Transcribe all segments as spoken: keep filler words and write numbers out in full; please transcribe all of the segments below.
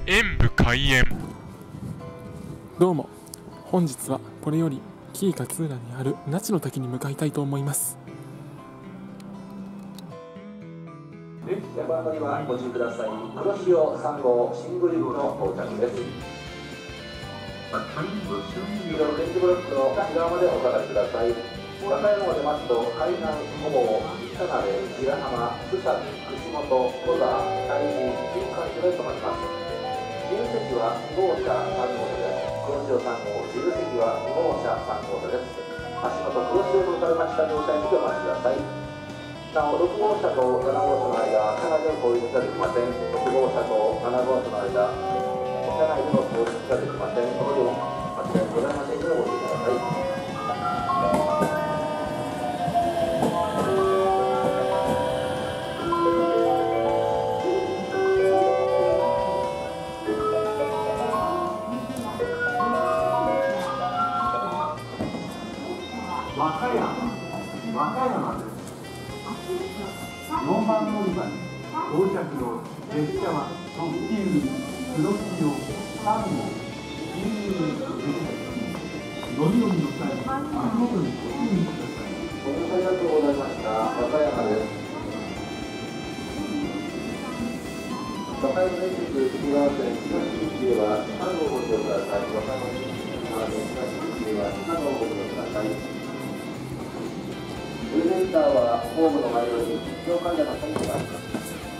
演武開演。 どうも、本日はこれより紀伊勝浦にある那智の滝に向かいたいと思います。 山乗りはご注意ください。黒潮さん号シングルの到着です。黄色の電気ブロックの内側までお下がりください。和歌山を出ますと海南、ほぼ、石田辺、白浜、須崎、串本、戸田、大治、新幹線で止まります。自由席はに号車さん号車です。黒潮さん号、自由席はに号車さん号車です。足元黒潮とされました乗車員でお待ちください。なお、ろく号車となな号車の間、車内での購入ができません。ろく号車となな号車の間、車内での購入ができません。このように間違いございませんのでご注意ください。 和歌山、和歌山です。よんばん乗り場に到着の列車は特急黒潮さん号きゅうじゅうです。乗り降りの際、足元にご注意ください。 ご乗車ありがとうございました。和歌山です。和歌山電鉄木川線東口ではさん号をご利用ください。和歌山電鉄木川線東口ではさん号をご利用ください。エレベーターはホームの前より乗患者の線路があります。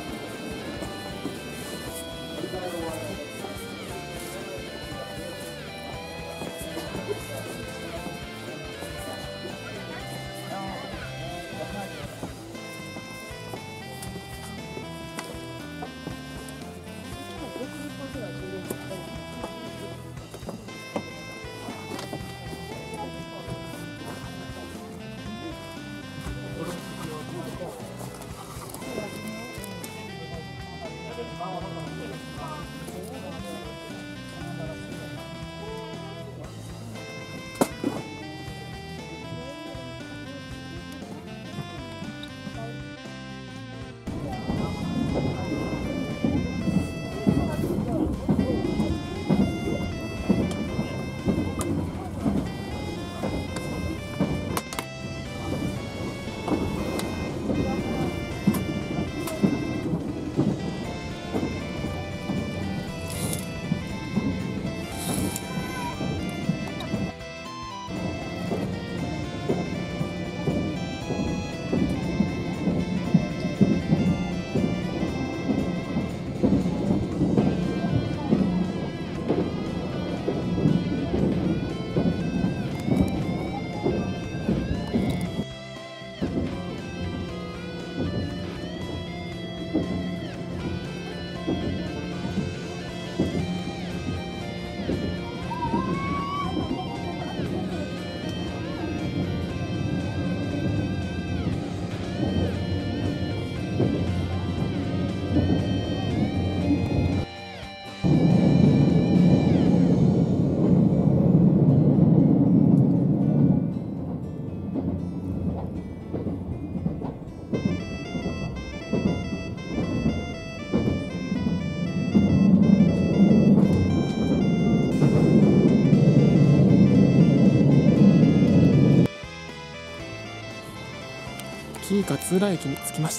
紀伊勝浦駅に着きました。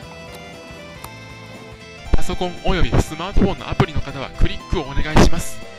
パソコンおよびスマートフォンのアプリの方はクリックをお願いします。